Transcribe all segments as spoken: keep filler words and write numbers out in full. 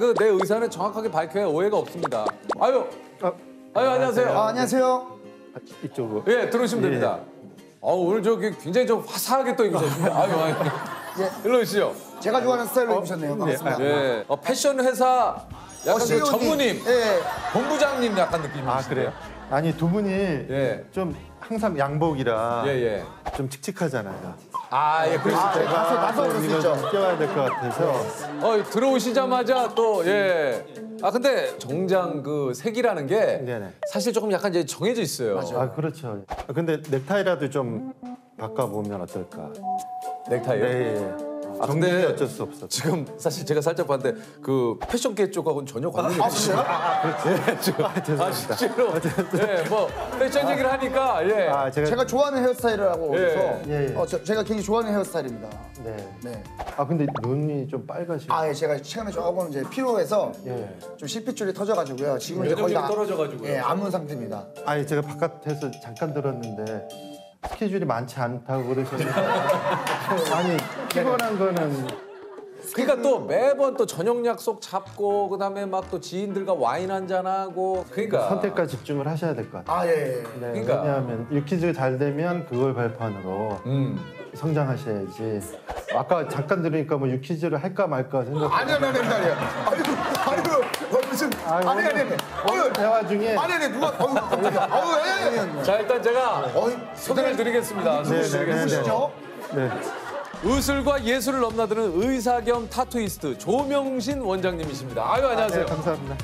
그 내 의사는 정확하게 밝혀야 오해가 없습니다. 아유, 아, 아유 안녕하세요. 아, 안녕하세요. 이쪽으로. 예, 들어오시면 됩니다. 어, 오늘 저기 굉장히 좀 화사하게 또 입으셨습니다. 아유, 아유. 예. 일로 오시죠. 제가 좋아하는 스타일로 입으셨네요. 반갑습니다. 예, 어, 패션 회사 약간 그 씨이오님. 전무님, 예. 본부장님 약간 느낌이시네요. 아 그래요? 아니 두 분이 예. 좀 항상 양복이라 예, 예. 좀 칙칙하잖아요. 아, 예, 그렇죠. 아, 나서 나서 그럴 수 이거 있죠. 좀 껴야 될 것 같아서. 어, 들어오시자마자 또 예. 아 근데 정장 그 색이라는 게 네네. 사실 조금 약간 이제 정해져 있어요. 아 그렇죠. 아, 근데 넥타이라도 좀 바꿔보면 어떨까? 넥타이요? 네. 예. 아, 정직이 근데 어쩔 수 없어. 지금 사실 제가 살짝 봤는데 그 패션계 쪽하고는 전혀 관련이 아, 없어요. 진짜요? 예, 지금 아, 죄송합니다. 실제로 예, 뭐 패션 얘기를 하니까 예. 아 제가, 제가 좋아하는 헤어스타일이라고 예. 해서 예, 예. 어, 저, 제가 굉장히 좋아하는 헤어스타일입니다. 네. 네. 아 근데 눈이 좀 빨가시고. 아, 예, 제가 최근에 조금 이제 피로해서 예. 좀 실핏줄이 터져가지고요. 지금 이제 거의 면역력이 다 떨어져가지고요. 예, 안문 상태입니다. 아니 제가 바깥에서 잠깐 들었는데 스케줄이 많지 않다고 그러셨는데 아니 피곤한 거는. 그러니까 또 매번 또 저녁 약속 잡고 그다음에 막 또 지인들과 와인 한잔 하고 그러니까 선택과 집중을 하셔야 될 것 같아요. 아, 예, 예. 네, 그러니까. 왜냐하면 유퀴즈가 잘 되면 그걸 발판으로 음. 성장하셔야지. 아까 잠깐 들으니까 뭐 유퀴즈를 할까 말까 생각. 아니요, 아니요, 아니요, 아니요. 아니요, 아니요, 무슨 아유, 아니, 아니, 아니, 오늘 아니, 대화 중에 아니, 아니, 누가, 어유, 깜짝이야. 어유, 예, 예. 자 일단 제가 어이, 소개를 드리겠습니다. 소개를 네, 네, 네, 드리겠습니다. 누구시죠? 네. 의술과 예술을 넘나드는 의사 겸 타투이스트 조명신 원장님이십니다. 아유 안녕하세요. 네, 감사합니다.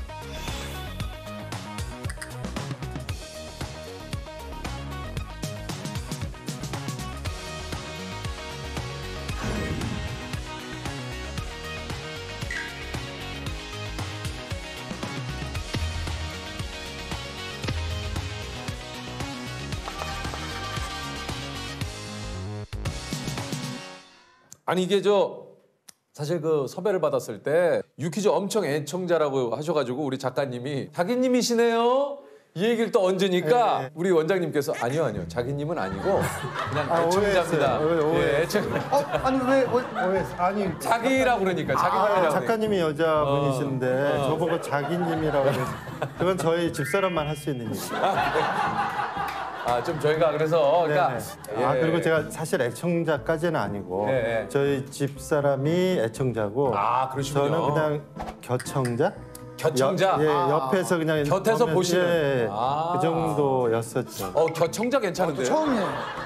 아니 이게 저 사실 그 섭외를 받았을 때 유퀴즈 엄청 애청자라고 하셔가지고 우리 작가님이 자기님이시네요. 이 얘기를 또 얹으니까 네. 우리 원장님께서 아니요 아니요 자기님은 아니고 그냥 아, 애청자입니다. 오해했어요. 오해, 오해. 예, 애청 어, 아니, 왜, 왜, 어, 아니 자기라고 그러니까 자기님이라고. 아, 작가님이 여자분이신데 어. 저보고 자기님이라고 해서 그건 저희 집사람만 할 수 있는 얘기예요. 아 좀 저희가 그래서 그러니까 네네. 아 예. 그리고 제가 사실 애청자까지는 아니고 네, 네. 저희 집사람이 애청자고 아, 그러시군요. 저는 그냥 겨청자? 겨청자? 여, 예, 아. 옆에서 그냥 곁에서 보면- 보시는? 예, 아. 그 정도였었죠. 어 겨청자 괜찮은데요? 처음이에요.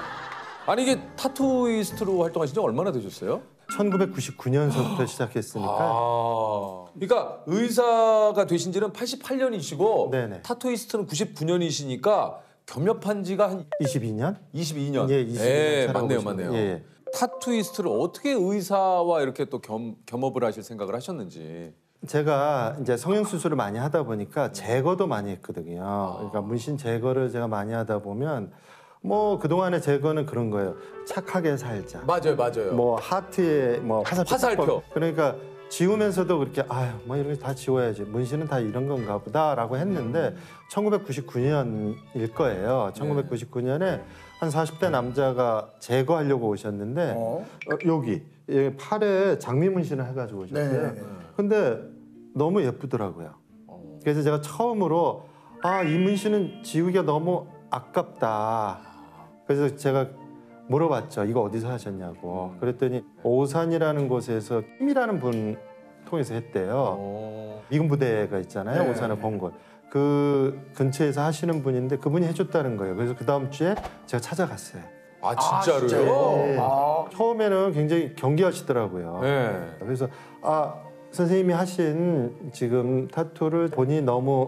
아니 이게 타투이스트로 활동하신 지 얼마나 되셨어요? 천구백구십구 년서부터 시작했으니까 아, 그러니까 의사가 되신 지는 팔십팔 년이시고 네네. 타투이스트는 구십구 년이시니까 겸업한 지가 한 이십이 년? 이십이 년. 예, 이십이 년 예, 차라고 맞네요, 보시면 맞네요. 돼요. 예. 타투이스트를 어떻게 의사와 이렇게 또 겸, 겸업을 하실 생각을 하셨는지. 제가 이제 성형 수술을 많이 하다 보니까 제거도 많이 했거든요. 그러니까 문신 제거를 제가 많이 하다 보면 뭐 그동안의 제거는 그런 거예요. 착하게 살자. 맞아요, 맞아요. 뭐 하트에 뭐 화살표. 화살표. 딱 그러니까 지우면서도 그렇게 아유 뭐 이런 거 다 지워야지. 문신은 다 이런 건가 보다라고 했는데 천구백구십구 년일 거예요. 천구백구십구 년에 한 사십 대 남자가 제거하려고 오셨는데 어? 어, 여기 예, 팔에 장미 문신을 해가지고 오셨어요. 네. 근데 너무 예쁘더라고요. 그래서 제가 처음으로 아, 이 문신은 지우기가 너무 아깝다. 그래서 제가 물어봤죠. 이거 어디서 하셨냐고. 그랬더니 오산이라는 곳에서 김이라는 분 통해서 했대요. 어. 미군 부대가 있잖아요. 네. 오산의 공군. 그 근처에서 하시는 분인데 그분이 해줬다는 거예요. 그래서 그 다음 주에 제가 찾아갔어요. 아 진짜로요? 진짜요? 네. 아. 처음에는 굉장히 경계하시더라고요. 네. 그래서 아 선생님이 하신 지금 타투를 본인이 너무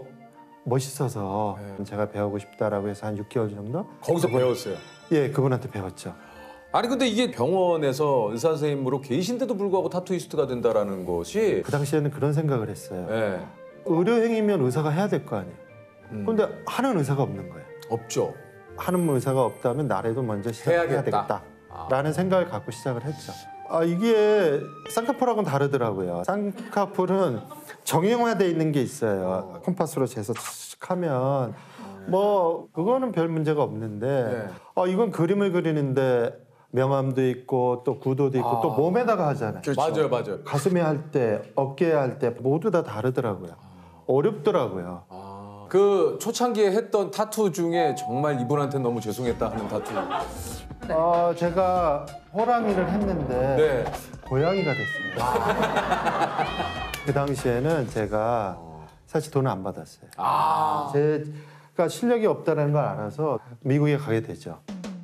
멋있어서 네. 제가 배우고 싶다라고 해서 한 육 개월 정도 거기서 배웠어요. 예 그분한테 배웠죠. 아니 근데 이게 병원에서 의사 선생님으로 계신데도 불구하고 타투이스트가 된다라는 것이 그 당시에는 그런 생각을 했어요. 예, 의료행위면 의사가 해야 될 거 아니에요. 음. 근데 하는 의사가 없는 거예요. 없죠. 하는 의사가 없다면 나라도 먼저 시작해야 해야겠다. 되겠다라는 생각을 갖고 시작을 했죠. 아 이게 쌍꺼풀하고는 다르더라고요. 쌍꺼풀은 정형화돼 있는 게 있어요. 컴파스로 재서 칙 하면 뭐 그거는 별 문제가 없는데 네. 아 이건 그림을 그리는데 명암도 있고 또 구도도 있고 아. 또 몸에다가 하잖아요. 그렇죠. 맞아요, 맞아요. 가슴에 할 때, 어깨에 할 때 모두 다 다르더라고요. 어렵더라고요. 아, 그 초창기에 했던 타투 중에 정말 이분한테 너무 죄송했다 하는 타투. 어, 제가 호랑이를 했는데 네. 고양이가 됐어요. 그 당시에는 제가 사실 돈을 안 받았어요. 아, 제가 실력이 없다는 걸 알아서 미국에 가게 되죠.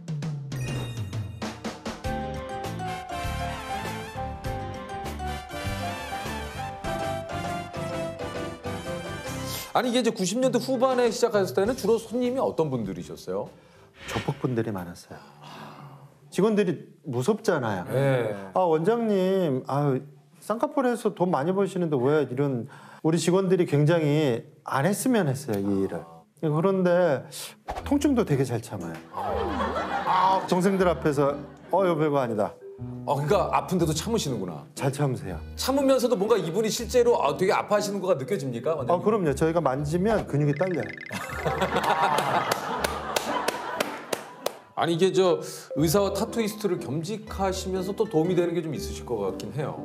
아니 이게 이제 구십 년대 후반에 시작하셨을 때는 주로 손님이 어떤 분들이셨어요? 조폭분들이 많았어요. 직원들이 무섭잖아요. 네. 아 원장님, 아 쌍꺼풀에서 돈 많이 버시는데 왜 이런 우리 직원들이 굉장히 안 했으면 했어요 이 일을. 그런데 통증도 되게 잘 참아요. 아 동생들 앞에서 어 이거 별거 아니다. 아, 그러니까 아픈데도 참으시는구나. 잘 참으세요. 참으면서도 뭔가 이분이 실제로 아, 되게 아파하시는 거가 느껴집니까? 아 원장님? 그럼요. 저희가 만지면 근육이 딸려요. 아니 이게 저 의사와 타투이스트를 겸직하시면서 또 도움이 되는 게 좀 있으실 것 같긴 해요.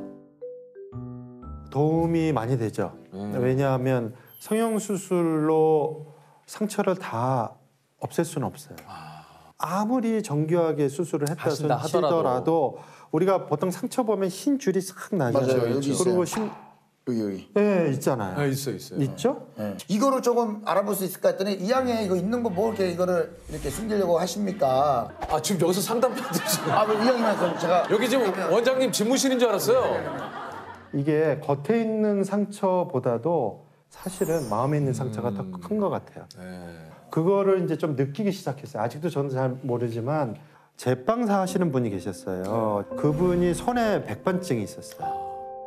도움이 많이 되죠. 음. 왜냐하면 성형수술로 상처를 다 없앨 수는 없어요. 아무리 정교하게 수술을 했다 하신다 하더라도. 치더라도 우리가 보통 상처 보면 흰 줄이 싹 나죠. 맞아요. 여기 그리고 있어요. 심, 여기 여기. 네, 있잖아요. 네, 있어요, 있어요. 있죠? 네. 이거를 조금 알아볼 수 있을까 했더니 이왕에 이거 있는 거 뭐 이렇게 이거를 이렇게 숨기려고 하십니까? 아 지금 여기서 상담 받으시는 아, 뭐 이왕이면 제가 여기 지금 원장님 집무실인 줄 알았어요. 이게 겉에 있는 상처보다도 사실은 마음에 있는 상처가 더 큰 것 같아요. 네. 그거를 이제 좀 느끼기 시작했어요. 아직도 저는 잘 모르지만 제빵사 하시는 분이 계셨어요. 그분이 손에 백반증이 있었어요.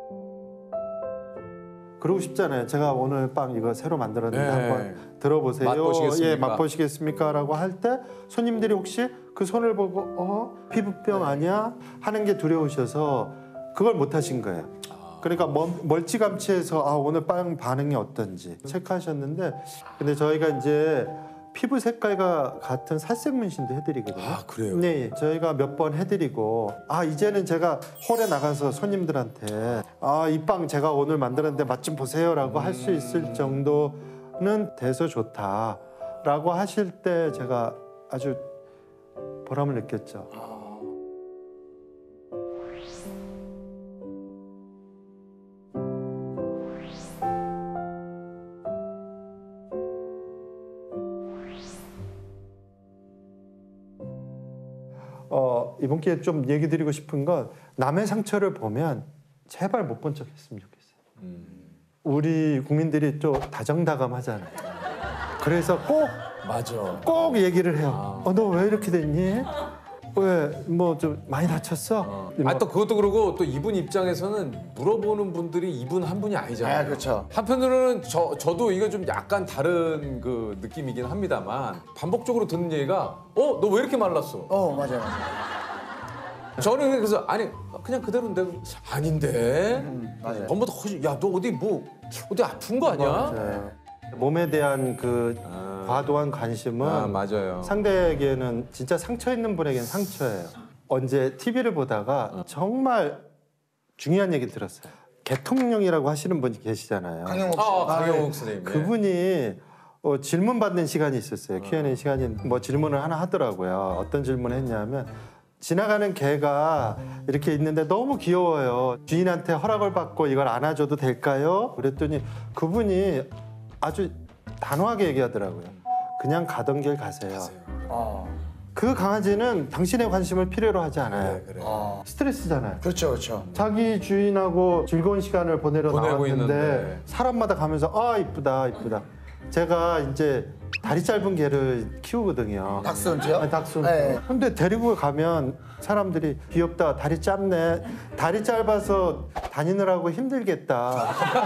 그러고 싶잖아요. 제가 오늘 빵 이거 새로 만들었는데 네. 한번 들어보세요. 맛보시겠습니까? 예, 맛보시겠습니까? 라고 할 때 손님들이 혹시 그 손을 보고 어? 피부병 아니야? 하는 게 두려우셔서 그걸 못 하신 거예요. 그러니까 멀- 멀찌감치해서 아, 오늘 빵 반응이 어떤지 체크하셨는데 근데 저희가 이제 피부 색깔과 같은 살색 문신도 해드리거든요. 아, 그래요? 네, 저희가 몇 번 해드리고 아 이제는 제가 홀에 나가서 손님들한테 아 이 빵 제가 오늘 만들었는데 맛 좀 보세요라고 할 수 있을 정도는 돼서 좋다라고 하실 때 제가 아주 보람을 느꼈죠. 어, 이번 기회에 좀 얘기 드리고 싶은 건 남의 상처를 보면 제발 못 본 척 했으면 좋겠어요. 우리 국민들이 좀 다정다감하잖아요. 그래서 꼭, 맞아. 꼭 얘기를 해요. 어, 너 왜 이렇게 됐니? 왜, 뭐 좀 많이 다쳤어? 아 또 그것도 그러고 또 이분 입장에서는 물어보는 분들이 이분 한 분이 아니잖아요. 아, 그렇죠. 한편으로는 저 저도 이거 좀 약간 다른 그 느낌이긴 합니다만 반복적으로 듣는 얘기가 어 너 왜 이렇게 말랐어? 어, 맞아요. 맞아요. 저는 그래서 아니 그냥 그대로인데 아닌데 음, 맞아요. 전보다 훨씬 야 너 어디 뭐 어디 아픈 거 아니야? 네. 몸에 대한 그 아. 과도한 관심은 아 맞아요. 상대에게는 진짜 상처 있는 분에게는 상처예요. 언제 티비를 보다가 정말 중요한 얘기 들었어요. 대통령이라고 하시는 분이 계시잖아요. 강영욱 씨. 아 강영욱 선생님. 네. 그분이 어, 질문 받는 시간이 있었어요. 큐 앤 에이 시간이 뭐 질문을 하나 하더라고요. 어떤 질문을 했냐면 지나가는 개가 이렇게 있는데 너무 귀여워요. 주인한테 허락을 받고 이걸 안아줘도 될까요? 그랬더니 그분이 아주 단호하게 얘기하더라고요. 그냥 가던 길 가세요. 어. 그 강아지는 당신의 관심을 필요로 하지 않아요. 그래, 그래. 어. 스트레스잖아요. 그렇죠, 그렇죠. 자기 주인하고 즐거운 시간을 보내러 보내고 나왔는데 있는데. 사람마다 가면서 아 이쁘다 이쁘다. 제가 이제 다리 짧은 개를 키우거든요. 닥스훈트요? 아, 닥스훈트. 네. 근데 데리고 가면 사람들이 귀엽다, 다리 짧네, 다리 짧아서 다니느라고 힘들겠다.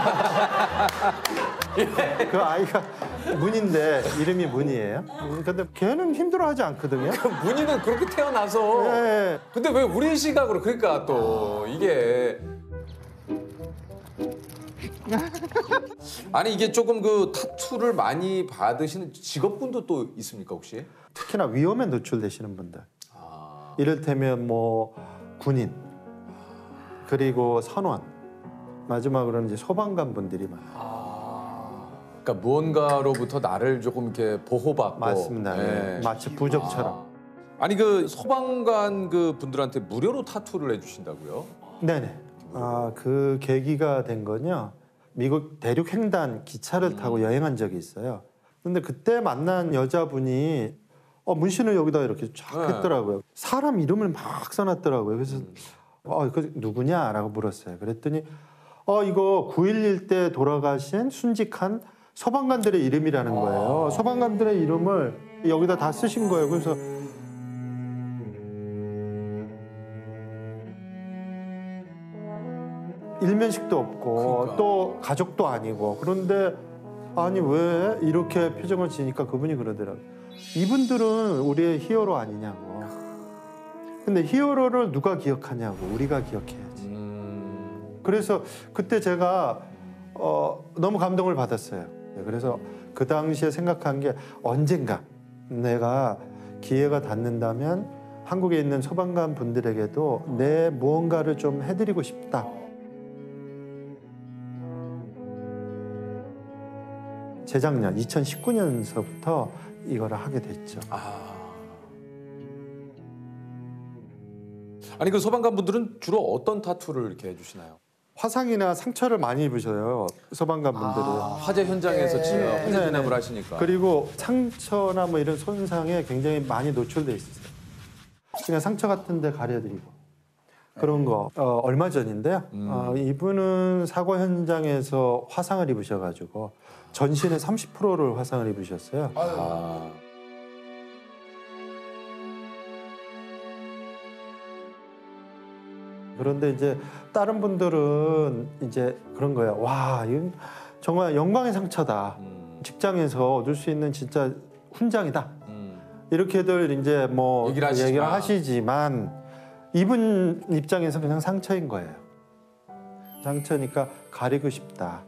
그 아이가 문인데 이름이 문이에요. 음, 근데 걔는 힘들어하지 않거든요. 문희는 그렇게 태어나서 네. 근데 왜 우리 시각으로 그러니까 또 이게 아니 이게 조금 그 타투를 많이 받으시는 직업군도 또 있습니까 혹시? 특히나 위험에 노출되시는 분들. 이를테면 뭐 군인 그리고 선원 마지막으로는 이제 소방관 분들이 많아요. 아, 그러니까 무언가로부터 나를 조금 이렇게 보호받고. 맞습니다. 예. 예. 마치 부적처럼. 아. 아니 그 소방관 그 분들한테 무료로 타투를 해주신다고요? 네네. 아, 그 계기가 된 건요. 미국 대륙 횡단 기차를 음. 타고 여행한 적이 있어요. 근데 그때 만난 여자분이 어, 문신을 여기다 이렇게 쫙 네. 했더라고요. 사람 이름을 막 써놨더라고요. 그래서 음. 어, 그 누구냐라고 물었어요. 그랬더니 어, 이거 구일일 때 돌아가신 순직한 소방관들의 이름이라는 거예요. 소방관들의 이름을 여기다 다 쓰신 거예요. 그래서 일면식도 없고 그러니까. 또 가족도 아니고 그런데 아니 왜 이렇게 표정을 지니까 그분이 그러더라고요. 이분들은 우리의 히어로 아니냐고. 근데 히어로를 누가 기억하냐고. 우리가 기억해야지. 음. 그래서 그때 제가 어, 너무 감동을 받았어요. 그래서 그 당시에 생각한 게 언젠가 내가 기회가 닿는다면 한국에 있는 소방관 분들에게도 내 무언가를 좀 해드리고 싶다. 재작년 이천십구 년서부터 이거를 하게 됐죠. 아. 아니 그 소방관 분들은 주로 어떤 타투를 이렇게 해주시나요? 화상이나 상처를 많이 입으셔요. 소방관 분들은. 아, 화재 현장에서 예. 진- 화재 네, 진압을 네. 하시니까. 그리고 상처나 뭐 이런 손상에 굉장히 많이 노출돼 있어요. 그냥 상처 같은 데 가려드리고 그런 거. 어, 얼마 전인데요. 음. 어, 이분은 사고 현장에서 화상을 입으셔가지고 전신의 삼십 퍼센트를 화상을 입으셨어요. 아. 그런데 이제 다른 분들은 이제 그런 거예요. 와, 이건 정말 영광의 상처다. 음. 직장에서 얻을 수 있는 진짜 훈장이다. 음. 이렇게들 이제 뭐 얘기를 하시지만. 얘기를 하시지만 이분 입장에서 그냥 상처인 거예요. 상처니까 가리고 싶다.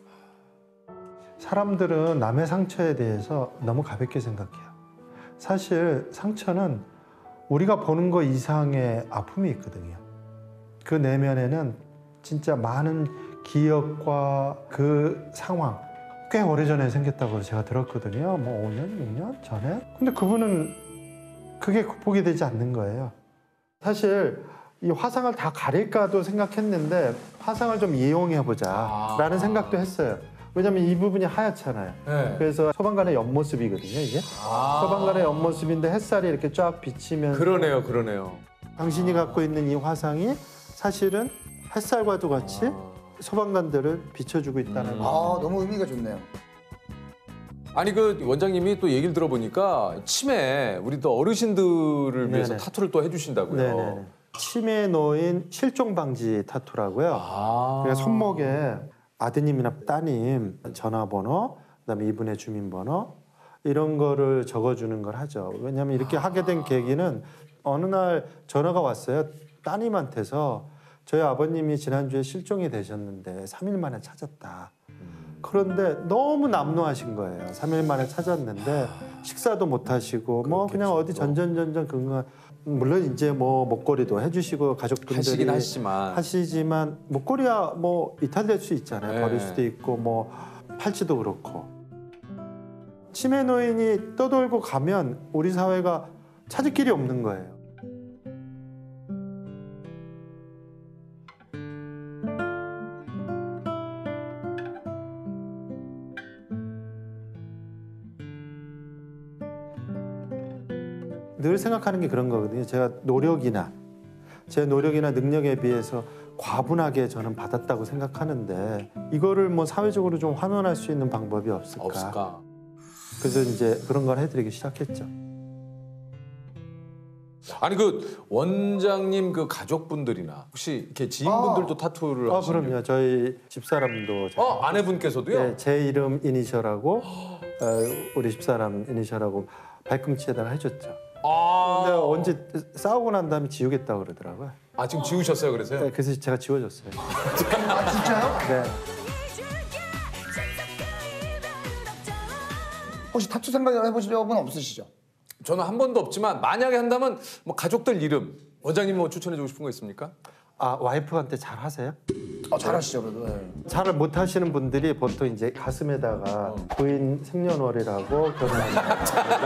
사람들은 남의 상처에 대해서 너무 가볍게 생각해요. 사실 상처는 우리가 보는 것 이상의 아픔이 있거든요. 그 내면에는 진짜 많은 기억과 그 상황 꽤 오래전에 생겼다고 제가 들었거든요. 뭐 오 년, 육 년 전에. 근데 그분은 그게 극복이 되지 않는 거예요. 사실 이 화상을 다 가릴까도 생각했는데 화상을 좀 이용해보자 아. 라는 생각도 했어요. 왜냐면 이 부분이 하얗잖아요. 네. 그래서 소방관의 옆모습이거든요, 이게. 아. 소방관의 옆모습인데 햇살이 이렇게 쫙 비치면 그러네요, 그러네요. 당신이 갖고 있는 이 화상이 사실은 햇살과도 같이 아. 소방관들을 비춰주고 있다는 음. 거. 아 너무 의미가 좋네요. 아니 그 원장님이 또 얘기를 들어보니까 치매 우리 또 어르신들을 위해서 네네. 타투를 또 해주신다고요. 네네. 치매에 놓인 실종 방지 타투라고요. 아. 그러니까 손목에 아드님이나 따님 전화번호, 그다음에 이분의 주민번호 이런 거를 적어주는 걸 하죠. 왜냐하면 이렇게 하게 된 계기는 어느 날 전화가 왔어요. 따님한테서 저희 아버님이 지난주에 실종이 되셨는데 삼 일 만에 찾았다. 그런데 너무 남노하신 거예요. 삼 일 만에 찾았는데 식사도 못 하시고 뭐 그냥 그렇겠죠. 어디 전전전전 근거 물론 이제 뭐 목걸이도 해주시고 가족분들이 하시긴 하시지만 하시지만 목걸이야 뭐 이탈될 수 있잖아요. 네. 버릴 수도 있고 뭐 팔찌도 그렇고 치매 노인이 떠돌고 가면 우리 사회가 찾을 길이 없는 거예요. 늘 생각하는 게 그런 거거든요. 제가 노력이나 제 노력이나 능력에 비해서 과분하게 저는 받았다고 생각하는데 이거를 뭐 사회적으로 좀 환원할 수 있는 방법이 없을까? 없을까? 그래서 이제 그런 걸 해드리기 시작했죠. 아니 그 원장님 그 가족분들이나 혹시 이렇게 지인분들도 타투를 아 하시는 그럼요. 저희 집사람도 제가 어 아내분께서도요? 네, 제 이름 이니셜하고 어, 우리 집사람 이니셜하고 발꿈치에다가 해줬죠. 아. 근데 언제 싸우고 난 다음에 지우겠다고 그러더라고요. 아 지금 지우셨어요 그래서요? 네, 그래서 제가 지워줬어요. 아 진짜요? 네. 혹시 타투 생각 해보신 적은 없으시죠? 저는 한 번도 없지만 만약에 한다면 뭐 가족들 이름 원장님 뭐 추천해주고 싶은 거 있습니까? 아 와이프한테 잘 하세요? 어, 잘하시죠, 그래도. 네. 잘을 못 하시는 분들이 보통 이제 가슴에다가 부인 생년월일하고 결혼한다.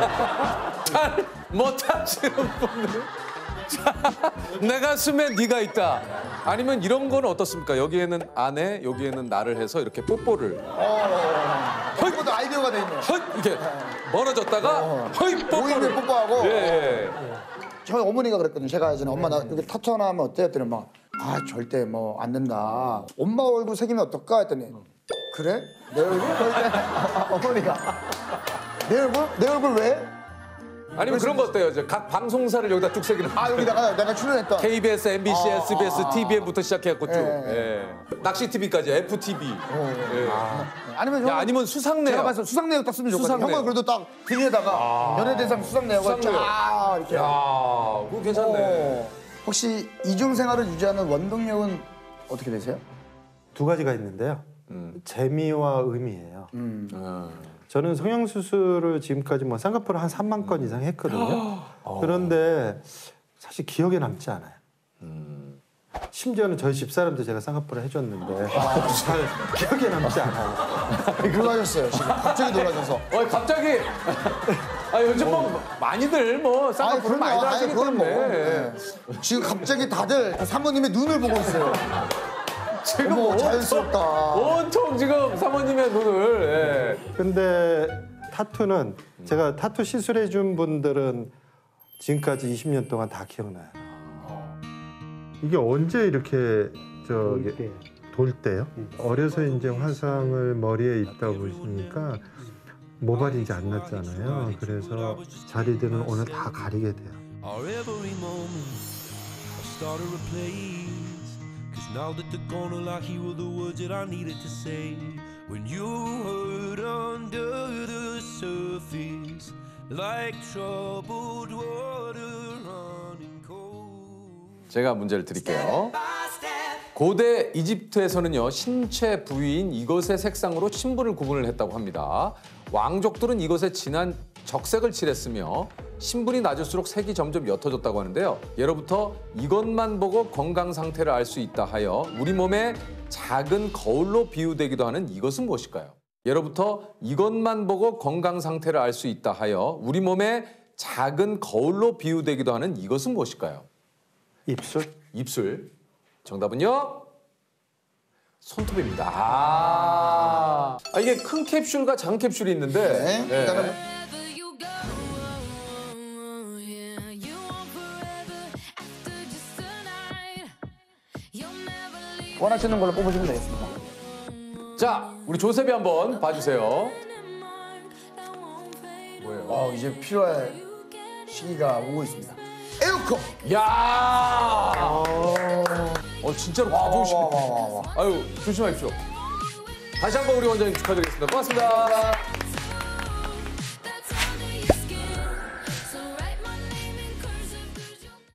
잘 못하시는 분들. 자, 내 가슴에 네가 있다. 아니면 이런 건 어떻습니까? 여기에는 아내, 여기에는 나를 해서 이렇게 뽀뽀를. 어, 그것도 아이디어가 돼 있네요. 헛 이렇게 멀어졌다가 헛 오인을 뽀뽀를. 뽀뽀하고. 예, 예. 저희 어머니가 그랬거든요. 제가 예전에 엄마 나 여기 타투 하나 하면 어때? 했더니 막 아 절대 뭐 안 된다. 엄마 얼굴 새기면 어떨까? 했더니 그래? 내 얼굴? 어머니가 내 얼굴? 내 얼굴 왜? 아니면 그런 거 어때요? 이제 각 방송사를 여기다 쭉 새기는. 아 여기다가 내가 출연했던 케이비에스, 엠비씨, 아, 에스비에스, 아, 아. 티비엔부터 시작해갖고 쭉. 예, 예. 낚시 티비까지 에프티비. 예. 아니면 야, 형 아니면 수상내역. 제가 봐서 수상 내역 딱 쓰면 좋거든요. 수상내역. 형은 그래도 딱 등에다가 연예대상 수상 내역을 수상내역. 쫙 이렇게. 야, 그거 괜찮네. 어. 혹시 이중 생활을 유지하는 원동력은 어떻게 되세요? 두 가지가 있는데요. 음. 재미와 의미예요. 음. 음. 저는 성형 수술을 지금까지 뭐 싱가포르 한 삼만 건 이상 했거든요. 그런데 사실 기억에 남지 않아요. 음. 심지어는 저희 집사람도 제가 싱가포르 해줬는데 잘 기억에 남지 않아요. 놀라셨어요 지금 갑자기 놀라셔서. 어, 갑자기. 아, 요즘 뭐 많이들 뭐 쌍꺼풀을 많이 아니, 하시기 그건 뭐, 때문에. 네. 지금 갑자기 다들 사모님의 눈을 보고 있어요. 지금 어머, 온- 자연스럽다. 온통 지금 사모님의 눈을. 예. 근데 타투는 제가 타투 시술해 준 분들은 지금까지 이십 년 동안 다 기억나요. 이게 언제 이렇게 저기 돌 때요? 어려서 이제 화상을 머리에 있다 보시니까 모발이 이제 안 났잖아요. 그래서 자리들은 오늘 다 가리게 돼요. Our every moment I started a place. Cause now that they're gone, all I hear were the words that I needed to say. When you hurt under the surface, like troubled water running cold. 제가 문제를 드릴게요. 고대 이집트에서는요, 신체 부위인 이것의 색상으로 신분을 구분을 했다고 합니다. 왕족들은 이것에 진한 적색을 칠했으며 신분이 낮을수록 색이 점점 옅어졌다고 하는데요. 예로부터 이것만 보고 건강 상태를 알 수 있다 하여 우리 몸의 작은 거울로 비유되기도 하는 이것은 무엇일까요? 예로부터 이것만 보고 건강 상태를 알 수 있다 하여 우리 몸의 작은 거울로 비유되기도 하는 이것은 무엇일까요? 입술? 입술. 정답은요? 손톱입니다. 아, 아 이게 큰 캡슐과 장 캡슐이 있는데. 네. 일단은 원하시는 걸로 뽑으시면 되겠습니다. 자, 우리 조셉이 한번 봐주세요. 뭐예요? 어, 이제 필요할 시기가 오고 있습니다. 에어컨! 야, 어 진짜로 가져오시네. 와, 와, 와, 와. 아유 조심하십시오. 다시 한번 우리 원장님 축하드리겠습니다. 고맙습니다.